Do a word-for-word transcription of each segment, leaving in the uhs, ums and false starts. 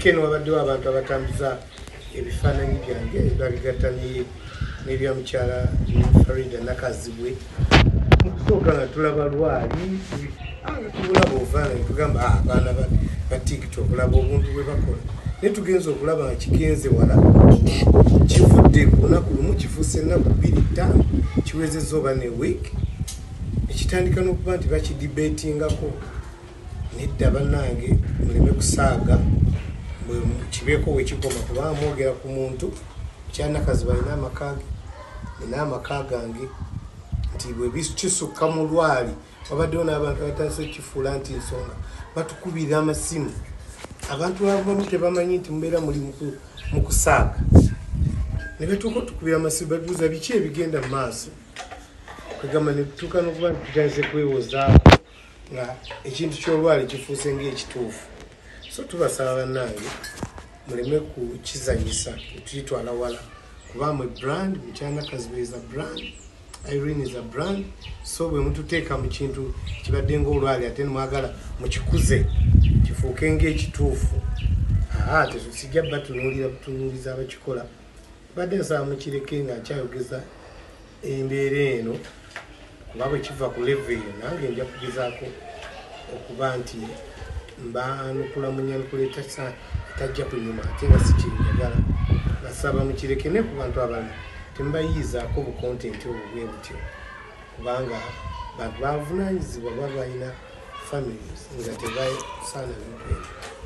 weekend wabaddewo abantu abatambuza ebifaananyi byange babigatta n'ebya mukyala Farida Nakazibwe. Mukusooka nga tulaba lwali tulaba obufaananyi tugamba abaana ba TikTok olaba obuntu bwe bakola naye tugenza okulaba nga kigenze wala kivudde ku lunaku lumu kifuuse ennaku bbiri ttaano kiwezezza oba ne week ekitandika n'okuba nti bakidibetingako nedda bannange muleme kusaaga kibeeko wekikoma kubanga mwogera ku muntu Nakazibwe alina amaka ge nina amaka gange nti bwe kisukka mu lwali wabaddewo n'abantu abatandise kifuula nti nsonga batukubira amasimu abantu abamu tebamanyi nti mubeera muli mu kusaaga ne batuuka otukubira amasimu babuuza biki ebigenda mu maaso kwegamba ne tutuuka n'okuba nti tutandise kwewozaako nga ekintu ky'olwali kifuuse ng'ekituufu. So tubasaba bannange muleme kukizanyisa tukitwala wala kuba mwe brand mukyala Nakazibwe is a brand, Irene is a brand. So bwe mututeeka mu kintu kibadde ng'olwali ate nemwagala mukikuze kifuuke ng'ekituufu aa tetusijja batunuulira butunuuliza abakikola badde nsaba mukireke nga akyayogeza embeera eno kuba bwe kiva ku level eyo nange nja kugezaako okuba nti mbanukula munyanukula etajja kunyuma ate nga sikirijagala basaba mukireke ne ku bantu abalala tembayiizaako bu content obwo bwe butyo kubanga bantu bavunaanyizibwa baba balina families nga tebasaana bintu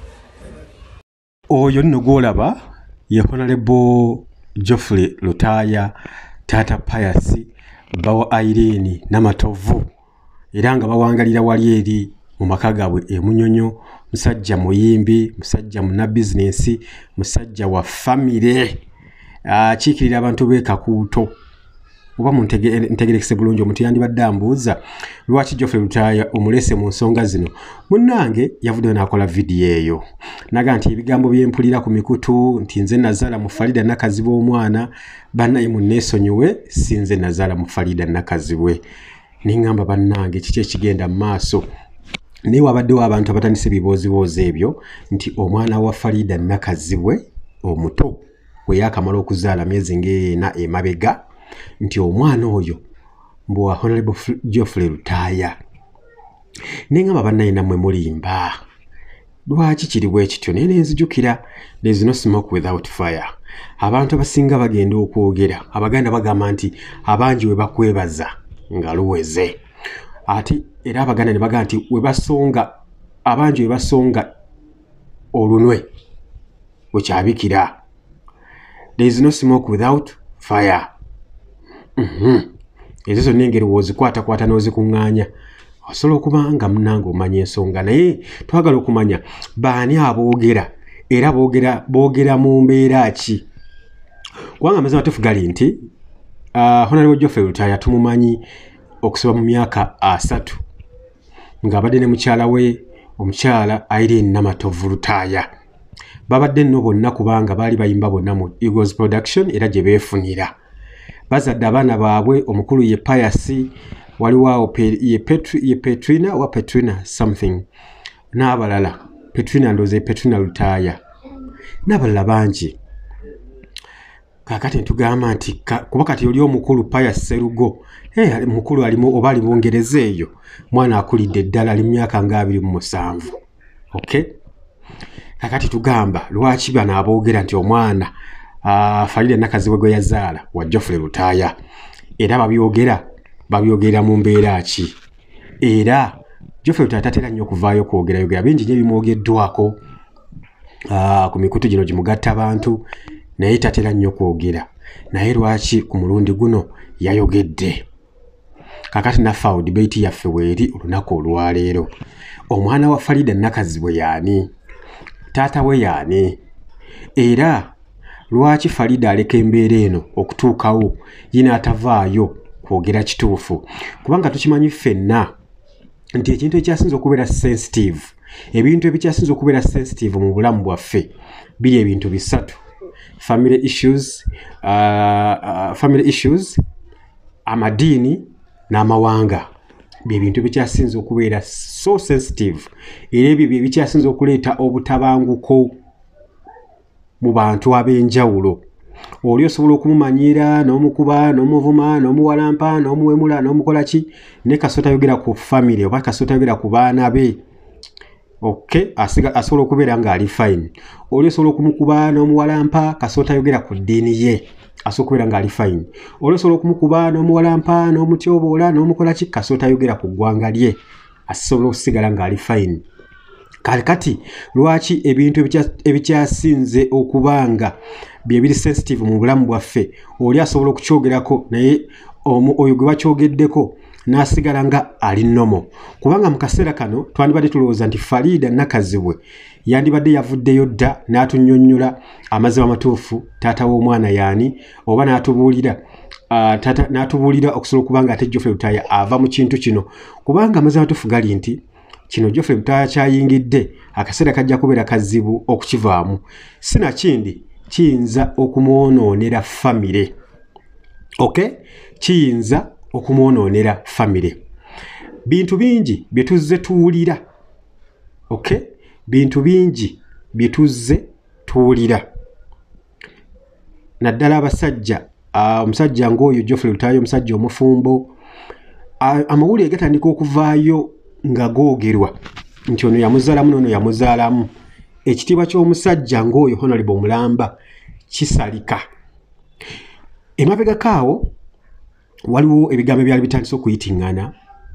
oyo nno gwolaba ye Honorable Geoffrey Lutaaya Taata Pius bawa Irene Namatovu era nga bawangalira wali eri mu maka gaabwe e Munyonyo, musajja muyimbi, musajja muna business, musajja wa family akiikirira abantu b'e Kakuuto. Oba muntegerekese bulungi omuntu yandibadde ambuuza lwaki Geoffrey Lutaaya omulese mu nsonga zino. Munnange yavuddeyo n'akola vidiyo eyo naga nti ebigambo byempulira ku mikutu nti nze nazaala mu Farida Nakazibwe omwana bannaye munneesonyiwe sinze nazaala mu Farida Nakazibwe. Ningamba bannange kiki ekigenda mu maaso naye wabaddewo abantu abatandise ebibooziboozi ebyo nti omwana wa Farida Nakazibwe omuto bwe yaakamala okuzaala myezi ng'ena emabega nti omwana oyo mbu wa Honorable Geoffrey Lutaaya. Nengamba bannaye nammwe mulimba lwaki kiri bwe kityo naye nenzijukira there is no smoke without fire. Abantu abasinga bagenda okwogera Abaganda bagamba nti abangi we bakwebaza nga luweze ati era Abaganda ne bagamba nti we basonga abangi we basonga olunwe wekyabikira. There is no smoke without fire. Mhm. Ezo zonna engeri w'ozikwatakwata n'ozikuŋŋaanya osobola okuba nga munnange omanya ensonga naye twagala okumanya baani aboogera era boogera boogera mu mbeera ki. Kubanga amazima matuufu gali nti uh, Honorable Geoffrey Lutaaya tumumanyi okusoba mu myaka asatu ng'abadde ne mukyala we omukyala Irene Namatovu Lutaaya. Babadde nno bonna kubanga baali bayimba bonna mu Eagles Production era gye beefunira. Bazadde abaana baabwe omukulu ye Pius waliwo ye Petri ye Petrina wa Petrina something n'abalala Petrina ndoze Petrina Lutaaya n'abalala bangi. Kakati ntugamba nti kuba kati oli omukulu Pius Serugo eh mukulu alimu oba ali Bungereza eyo mwana akulidde ddala ali myaka nga abiri mu musanvu. Okay, kakati tugamba lwaki bana aboogera nti omwana Uh, Farida Nakazibwe gwe yazaala wa Geoffrey Lutaaya era babyogera babyogera mu mbeera ki era Geoffrey Lutaaya tatera nnyo okuvaayo kwogera yogera bingi nnyo bimwogeddwako uh, ku mikutu gino gimugatta abantu naye tatera nnyo kwogera naye lwaki ku mulundi guno yayogedde. Kakati nafa debate yaffe weeri olunaku olwaleero omwana wa Farida Nakazibwe yaani taata we yaani era lwaki Farida aleka embeera eno okutuukawo yina atavaayo kwogera kituufu kubanga tukimanyi ffenna nti ekintu ekyasinza okubeera sensitive ebintu ebikyasinza okubeera sensitive mu bulamu bwaffe biri ebintu bisatu: family issues, uh, uh, family issues, amadiini n'amawanga. Byebintu bikyasinza okubeera so sensitive era ebyo bye bikyasinza okuleeta obutabanguko mu bantu ab'enjawulo. Oli osobola okumumanyira n'omukuba n'omuvuma n'omuwalampa n'omuwemula n'omukola ki ne kasota yogera ku family oba kasota yogera ku baana be. Okay, asiga asobola okubeera nga ali fine. Oli osobola okumukuba n'omuwalampa kasota yogera ku ddiini ye asobola okubeera nga ali fine. Oli osobola okumukuba n'omuwalampa n'omutyoboola n'omukola ki kasota yogera ku ggwanga lye asobola okusigala nga ali fine. Kale kati lwaki ebintu ebikyasinze okubanga bye biri sensitive mu bulamu bwaffe oli asobola okukyogerako naye oyo gwe bakyogeddeko n'asigala nga ali nomo? Kubanga mu kaseera kano twandibadde tulowooza nti Farida Nakazibwe yandibadde yavuddeyo dda n'atunnyonnyola amazima amatuufu taata w'omwana yaani oba n'atubuulira uh, tata n'atubuulira okusobola okubanga ate Geoffrey Lutaaya ava mu kintu kino, kubanga amazima amatuufu gali nti kino Geoffrey Lutaaya kyayingidde akaseera kajja kubeera kazibu okukivaamu. Sinakindi kiyinza okumwonoonera famire. Okay, kiyinza okumwonoonera famire. Bintu bingi bye tuzze tuwulira. Okay, bintu bingi bye tuzze tuwulira. Naddala abasajja omusajja uh, ng'oyo Geoffrey Lutaaya omusajja omufumbo uh, amawulire gatandika okuvaayo nga googerwa nti ono yamuzaalamu n'ono yamuzaalamu. Ekitiibwa ky'omusajja ng'oyo Honorable Mulamba kisalika. Emabegakaawo waliwo ebigambo ebyali bitandise okuyitingana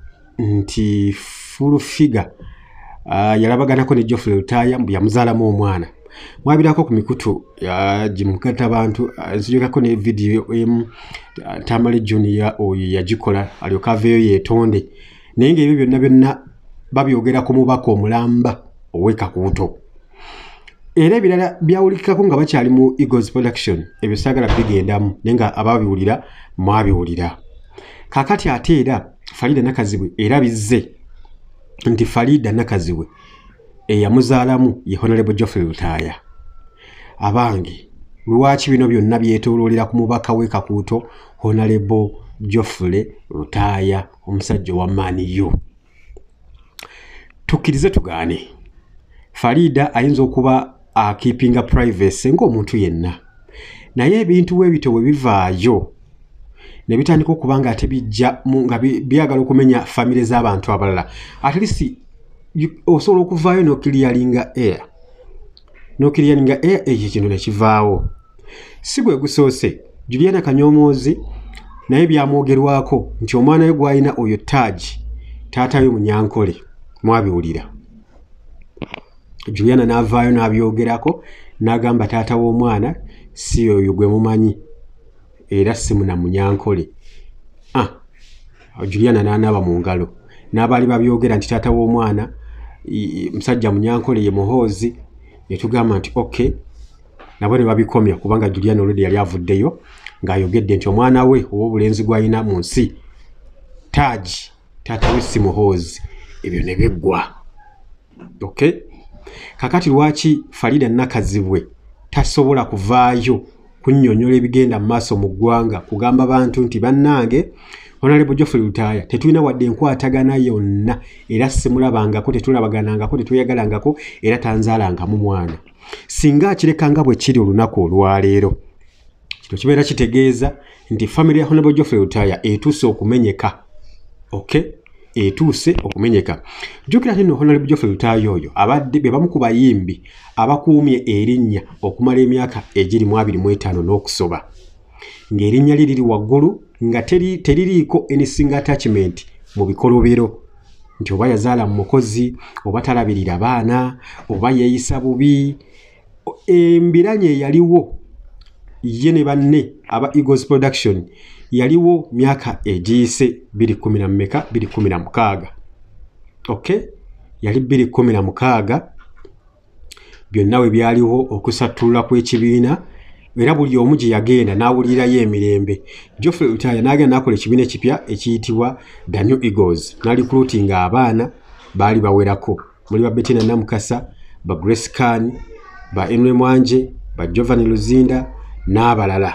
nti full figure uh, yalabaganako ne Geoffrey Lutaaya mbu yamuzaalamu omwana. Mwabirako ku mikutu gimukata abantu nzijukako ne video emu Tamale Junior oyo yagikola alyoka aveeyo yeetonde, naye ng'ebyo byonna byonna babyogera ku mubaka omulamba ow'Ekakuuto. Era ebirala byawulikako nga bakyali mu Eagles Production ebyo saagala bigendamu naye nga ababiwulira mwabiwulira. Kaakati ate era Farida Nakazibwe era bizze nti Farida Nakazibwe eyamuzaalamu ye Honorable Geoffrey Lutaaya. Abange lwaki bino byonna byetooloolera ku mubaka w'Ekakuuto Honorable Geoffrey Lutaaya omusajja wa Maniyo? Tukkirize tugaane, Farida ayinza okuba akeepinga privacy ng'omuntu yenna, naye ebintu we bito we bivaayo ne bitandika okuba nga ate bijja nga byagala okumenya famire z'abantu abalala, at least osobola okuvaayo n'okiliyalinga air n'okiliyalinga air ekyo kintu ne kivaawo. Si gwe gusoose, Juliana Kanyoomoozi naye byamwogerwako nti omwana we gw'alina oyo Taaji taata we Munyankole, mwabiwulira. Juliana n'avaayo n'abyogerako n'agamba taata w'omwana si oyo gwe mumanyi era si muna Munyankole. Ah, Juliana n'anaaba mu ngalo n'abaali babyogera nti taata w'omwana musajja Munyankole ye muhoozi, ne tugamba nti okay, nabo ne babikomya kubanga Juliana olwedde yali avuddeyo ng'ayogedde nti omwana we ow'obulenzi gw'alina mu nsi Taaji taata we si muhoozi. Ebyo ne biggwa. Okay, kakati lwaki Farida Nakazibwe tasobola kuvaayo kunnyonnyola ebigenda mu maaso mu ggwanga kugamba bantu nti bannange Honorable Geoffrey Lutaaya tetulina wadde enkwatagana yonna era simulabangako, tetulabaganangako, tetuyagalangako era tanzaalangamu mwana. Singa akirekanga bwe kiri olunaku olwaleero, kino kibeera kitegeeza nti family ya Honorable Geoffrey Lutaaya etuuse okumenyeka. Okay, etuuse okumenyeka. Jjukira nti Honorable Geoffrey Lutaaya oyo abadde be bamu ku bayimbi abakuumye erinnya okumala emyaka egiri mu abiri mu etaano n'okusoba, ng'erinnya lye liri waggulu nga teri teririiko any single attachment mu bikolobero nti oba yazaala mu mukozi oba talabirira baana oba yeeyisa bubi. Embiranye yaliwo ye ne banne aba Eagles Production yaliwo myaka egiyise bbiri kumi na mmeka bbiri kumi na mukaaga. Okay, yali bbiri kumi na mukaaga. Byonna we byaliwo okusattulula kw'ekibiina era buli omu gye yagenda n'awulirayo emirembe. Geoffrey Lutaaya n'agenda n'akola ekibiina ekipya ekiyitibwa The New Eagles n'alicruitinga abaana baali bawerako, muli ba Bettina Namukasa, ba Grace Khan, ba Emre Mwanje, ba Giovanni Luzinda n'abalala.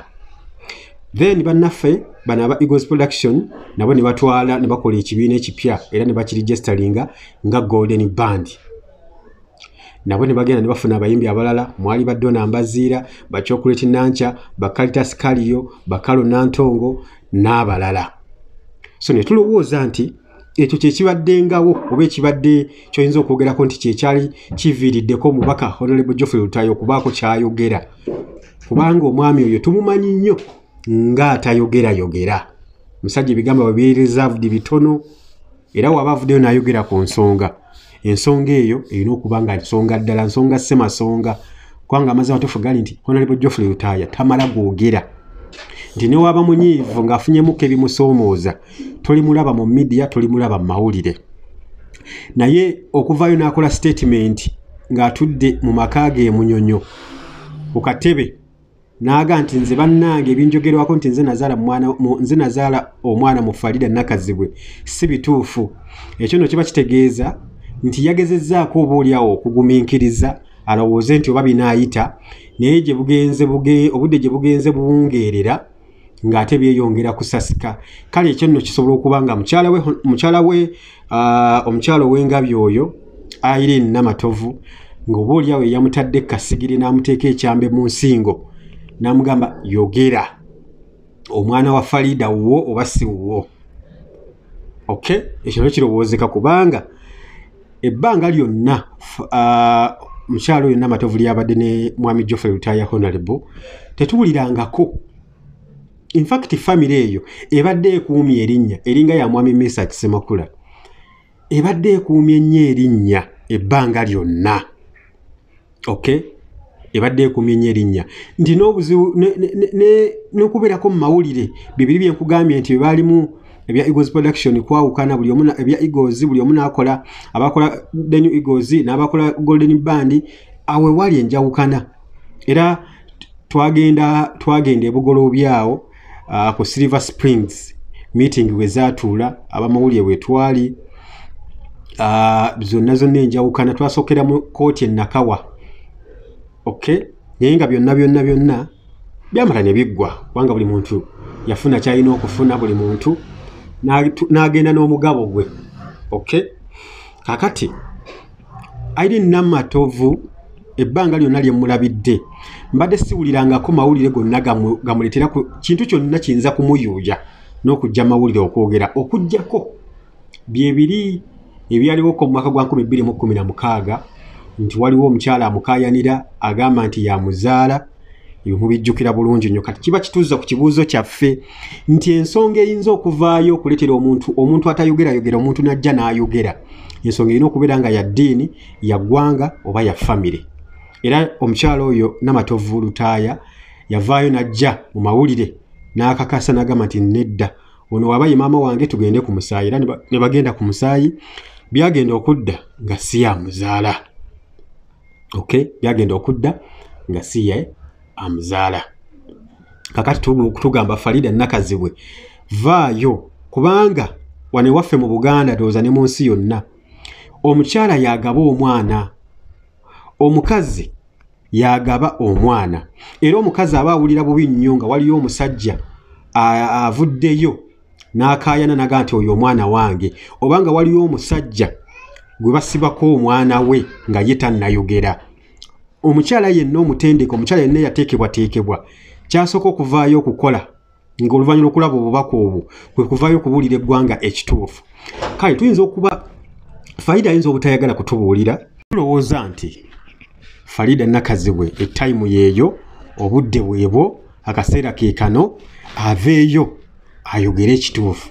Then bannaffe bano aba Eagles Production nabo ne batwala ne bakola ekibiina ekipya era ne bakiregisteringa nga Golden Band. nabo ne bagenda ne bafuna abayimbi abalala mwali ba Donna Mbaziira ba Chocolate Nancha ba Caritas Kaliyo ba Kalo Nantongo n'abalala. So ne tulowooza nti ekyo kye kibaddengawo oba ekibadde kyoyinza okwogerako nti kyekyali kiviiriddeko omubaka Honorable Geoffrey Lutaaya okubaako kyayogera kubanga omwami oyo tumumanyi nnyo ng'atayogerayogera. Musajja ebigambo babi reserved bitono era waba avuddeyo n'ayogera ku nsonga. Ensonga eyo erina okuba nga nsonga ddala, nsonga ssemasonga kubanga amaze amatuufu gali nti Honorable Geoffrey Lutaaya tamala gwogera. Nti ne waba munyiivu ng'afunyemu ebimusoomooza tolimulaba mu media, tolimulaba mu mawulire. Naye okuvaayo n'akola statement ng'atudde mu maka ge Munyonyo ku katebe n'aga nti nze bannange ebinjogerwako nti nze nazaala mwana nze nazaala omwana mu Farida Nakazibwe si bituufu. Ekyo nno kiba kitegeeza nti yagezezzaako obaolyawo okugumiikiriza alowooze nti oba binaayita naye gye bugenze obudde gye bugenze buwungeerera ng'ate byeyongera kusasika. Kale ekyo nno kisobola okuba nga mukyala we mukyala we omukyala ow'engabi oyo Irene Namatovu ng'obaolyawo yamutadde kasigiri n'amuteeka ekyambe mu nsingo n'amugamba yogera omwana wa Farida wuwo oba si wuwo. Okay, ekyo nno kirowoozeka kubanga ebbanga lyonna mukyalo oyo Namatovu lyabadde ne mwami Geoffrey Lutaaya Honorable tetuwulirangako. In fact family eyo ebadde ekuumye erinnya eringa ya mwami Mesa Kisemakula ebadde ekuumye nnyo erinnya ebbanga lyonna. Okay, ebadde ekuumye nnyo erinnya nti n'obuzibu n'okubeerako mu mawulire bibiri bye nkugambye nti baalimu ebya Eagles Production kwawukana buli omu ebya Eagles buli omu n'akola abakola The New Eagles n'abakola Golden Band awe wali enjawukana. Era twagenda twagenda ebugolo byawo uh, ku Silver Springs meeting we zaatuula abamawulire we twali uh, zonna zonna enjawukana twasokera mu kooti e Nakawa. Okay, naye nga byonna byonna byonna byamala ne biggwa kubanga buli muntu yafuna kyalina okufuna buli muntu n'agenda n'omugabo gwe. Okay, kakati Irene Namatovu ebbanga lyonna lye mulabidde mbadde siwulirangako mawulire gonna gamuleetera ku kintu kyonna kiyinza kumuyuuya n'okujja mawulire okwogera okujjako byebiri ebyaliwoko mu mwaka gwa nkumi bbiri mu kkumi na mukaaga nti waliwo omukyala amukaayanira agamba nti yamuzaala. Ebyo mubijjukira bulungi nnyo. Kati kiba kituuza ku kibuuzo kyaffe nti ensonga eyinza okuvaayo okuleetera omuntu omuntu atayogerayogera omuntu n'ajja n'ayogera. Ensonga erina okubeera nga ya ddiini, ya ggwanga oba ya famire. Era omukyala oyo Namatovu Lutaaya yavaayo n'ajja mu mawulire n'akakasa n'agamba nti nedda ono waba ye maama wange tugende ku musaayi. Era ne bagenda ku musaayi byagenda okudda nga si yamuzaala. Okay, byagenda okudda nga si ye amuzaala. Kakati tugamba Farida Nakazibwe vaayo kubanga wane waffe mu Buganda dooza ne mu nsi yonna omukyala yagaba omwana, omukazi yagaba omwana. Era omukazi aba awulira bubi nnyo nga waliyo omusajja avuddeyo n'akaayana naga nti oyo omwana wange, obanga waliyo omusajja gwe basibako omwana we nga ye tannayogera. Omukyala yenna omutendeke, omukyala yenna yateekebwateekebwa kyasooka okuvaayo okukola ng'oluvannyuma okulaba obubaka obwo kwe kuvaayo okubuulira eggwanga ekituufu. Kale tuyinza okuba Farida ayinza obutayagala kutubuulira. Tulowooza nti Farida Nakazibwe etayimu yeeyo, obudde bwebwo, akaseera ke kano, aveeyo ayogere ekituufu.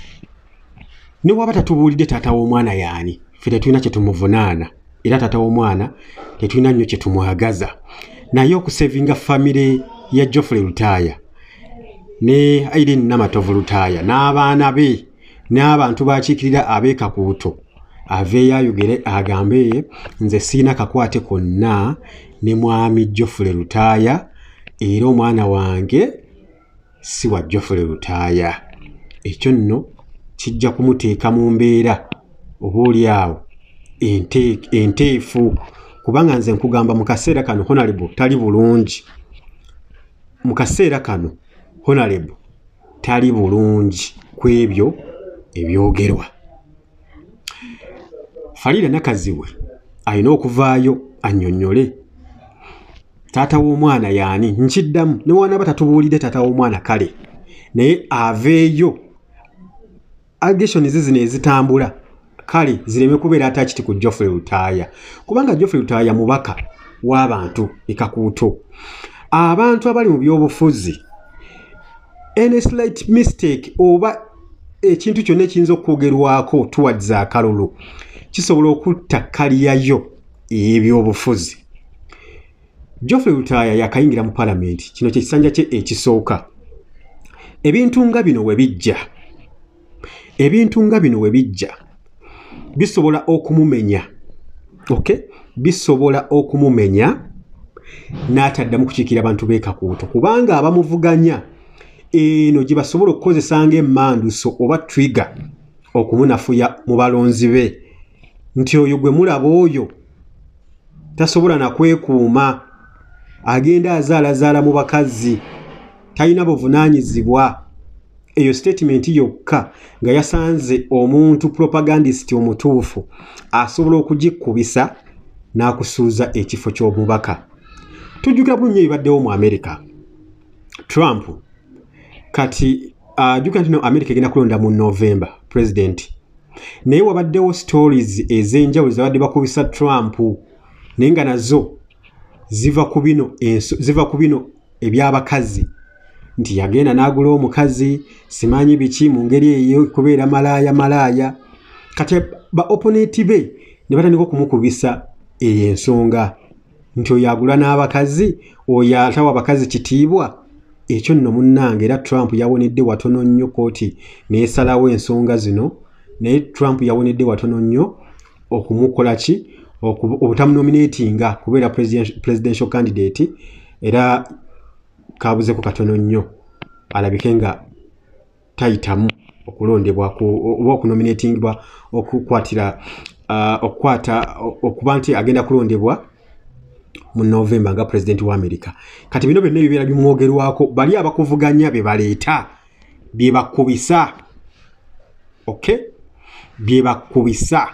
Ne waba tatubuulidde taata w'omwana yaani, ffe tetulina kye tumuvunaana. Era taata w'omwana tetulina nnyo kye tumwagaza. Naye okusevinga famire ya Geoffrey Lutaaya ne Irene Namatovu Lutaaya n'abaana be n'abantu bakiikirira ab'ekakuuto aveeyo ayogere agambe nze siina kakwate konna ne mwami Geoffrey Lutaaya era omwana wange si wa Geoffrey Lutaaya. Ekyo nno kijja kumuteeka mu mbeera oboolyawo enteefu kubanga nze nkugamba mu kaseera kano Honorable tali bulungi. Mu kaseera kano Honorable tali bulungi ku ebyo ebyogerwa. Farida Nakazibwe alina okuvaayo annyonnyole taata w'omwana yaani nkiddamu ne wana batatubuulidde taata w'omwana kale naye aveeyo allegation zino ezitambula kale zireme kubeera ate kiti ku Geoffrey Lutaaya kubanga Geoffrey Lutaaya mubaka w'abantu ekakuuto abantu abali mu byobufuzi any slight mistake oba ekintu kyonna ekiyinza okwogerwako towards akalulu kisobola okutta kaliyayo ebyobufuzi. Geoffrey Lutaaya yakayingira mu Parliament kino kyekisanja kye ekisooka. Ebintu nga bino we bijja ebintu nga bino we bijja bisobola okumumenya okay bisobola okumumenya n'ataddamu kukiikira abantu b'ekakuuto kubanga abamuvuganya eno gye basobola okukozesa ng'emmanduso oba trigger okumunafuya mu balonzi be nti oyo gwe mulaba oyo tasobola na kwekuuma agenda azaalazaala mu bakazi talina buvunaanyizibwa. Eyo statement yokka nga yasanze omuntu propagandist omutuufu asobola okugikubisa n'akusuuza ekifo ky'omubaka. Tujjukira bulungi ebibaddewo mu America. Trump kati ajjukira nti no America egenda kulonda mu November president naye wabaddewo stories ez'enjawulo zabadde bakubisa Trump naye nga nazo ziva ku bino ziva ku bino eby'abakazi nti yagenda n'agula omukazi simanyi biki mu ngeri eyo kubeera malaaya malaaya kati ba opponent be ne batandika okumukubisa eyo ensonga nti oyo agula n'abakazi oyo atawa abakazi kitiibwa. Ekyo nno munnange era Trump yawonedde watono nnyo kooti neesalawo ensonga zino naye Trump yawonedde watono nnyo okumukola ki obutamunominatinga kubeera presidential candidate era kabuze ku katono nnyo alabike nga tayitamu okulondebwa oba okunominatingibwa okukwatira okukwata okuba nti agenda kulondebwa mu November nga president wa America. Kati bino byonna bibeera bimwogerwako bali abakuvuganya be baleeta bye bakubisa okay bye bakubisa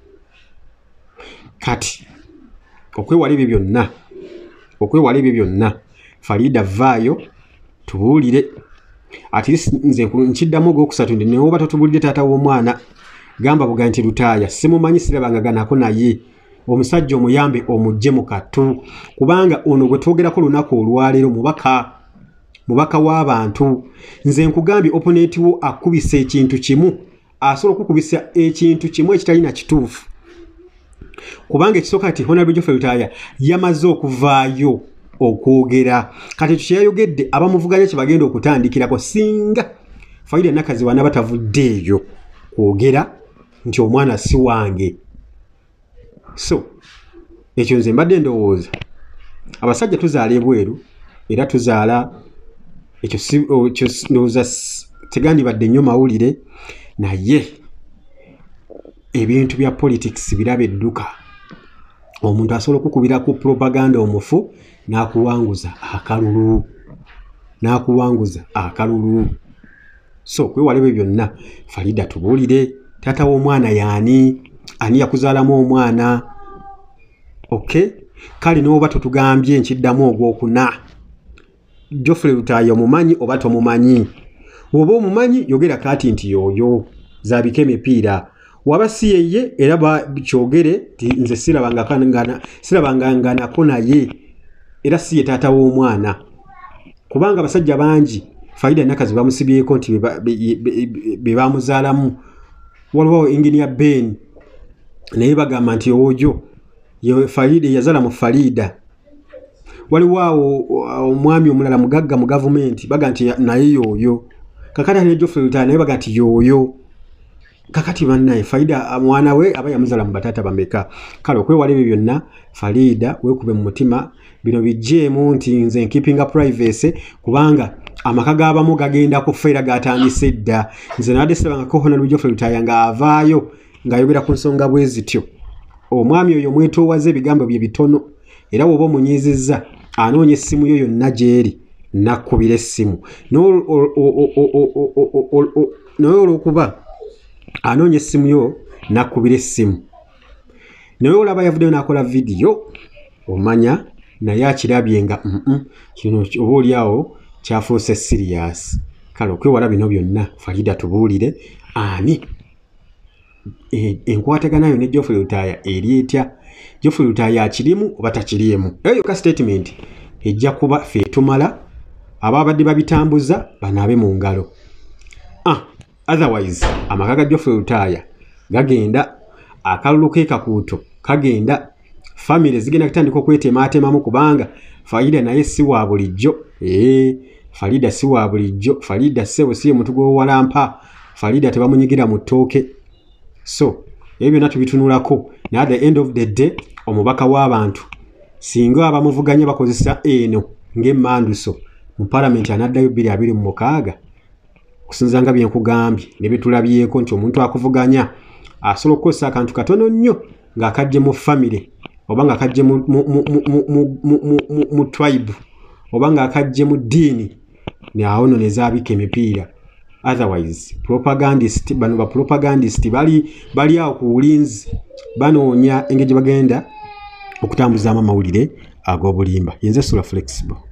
kati okwewala ebyo byonna okwewala ebyo byonna Farida vaayo tubuulire ati nze nkiddamu ogwokusatu ndi neoba totubuulidde taata w'omwana gamba buga nti Lutaaya simumanyi sirabanga ganako naye omusajja omuyambe omujje mu katu kubanga ono gwe twogerako lunaku olwaleero mubaka mubaka w'abantu nze nkugambye opponent wo akubisa ekintu kimu asobola okukubisa ekintu kimu ekitalina kituufu kubanga ekisooka kati Honorable Geoffrey Lutaaya yamaze okuvaayo okwogera kati kyeyayogedde abamuvuganya kye bagenda okutandikirako singa Farida Nakazi wana batavuddeeyo kwogera nti omwana si wange. So ekyo nze mbadde ndowooza abasajja tuzaala ebweru era tuzaala ekyo ndowooza tegandibadde nnyo mawulire naye ebintu bya politics biraba edduka omuntu asobola okukubira ku propaganda omufu n'akuwanguza akalulu n'akuwanguza akalulu. So kwewala ebyo byonna Farida tubuulire taata w'omwana yaani ani yakuzaalamu omwana okay kale n'oba totugambye nkiddamu ogwokuna Geoffrey Lutaaya omumanyi oba tomumanyi oba omumanyi yogera kati nti yoyo zaabika emipiira waba si yeye era kyogere nze sirabanga sirabanga nako naye era si ye taata w'omwana kubanga abasajja bangi Farida Nakazi bamusibyeko nti be bamuzaalamu waliwo Engineer Ben naye bagamba nti ojo ye Farida yazaala mu Farida waliwo omwami omulala mugagga mu gavumenti baga nti naye yoyo kakati ne Geoffrey Lutaaya naye baga nti yoyo kakati bannaye Farida mwana we aba yamuzaala mu bataata bameka kale okwewala ebyo byonna Farida weekube mu mutima bino bijjeemu nti nze keeping privacy kubanga amaka g'abamu gagenda kufeera gatandise dda nze nabadde sirabangako Honorable Geoffrey Lutaaya ng'avaayo ng'ayogera ku nsonga bwe zityo omwami oyo mwetoowaze ebigambo bye bitono era woba omunyiizizza anoonya essimu yo yonna gy'eri nakkubira essimu naye olw'okuba anoonya essimu yo nakkubira essimu naye olaba yavuddeyo n'akola vidiyo omanya naye akirabye nga mm kino oba oliawo kyafuuse serious. Kale okwewala bino byonna Farida tubuulire ani enkwataganayo ne Geoffrey Lutaaya eri etya? Geoffrey Lutaaya akirimu oba takirimu? Eyo ka statement ejja kuba ffe tumala ababadde babitambuza banaabe mu ngalo. Ah, otherwise amaka ga Geoffrey Lutaaya gagenda akalulu k'ekakuuto kagenda family zigenda kutandika okwetematemamu kubanga Farida naye si wa bulijjo. Eh, Farida si wa bulijjo. Farida sebo si omuntu gwowalampa. Farida tebamunyigira mu ttooke. So ebyo byonna tubitunulako. Na at the end of the day omubaka w'abantu singa abamuvuganya bakozesa eno ng'emmanduso mu parliament anaddayo bbiri abiri mu mukaaga okusinza nga bye nkugambye ne bye tulabyeko nti omuntu akuvuganya asobola okukozesa akantu katono nnyo ng'akajje mu family oba ng'akajje mu, mu, mu, mu, mu, mu, mu, mu, mu tribe oba ng'akajje mu ddiini awo nno ne zaabika emipiira. Otherwise propagandist bano ba propagandist bali bali awo ku bulinzi banoonya engeri bagenda okutambuzaamu amawulire ag'obulimba. Yenze Sula Flexible.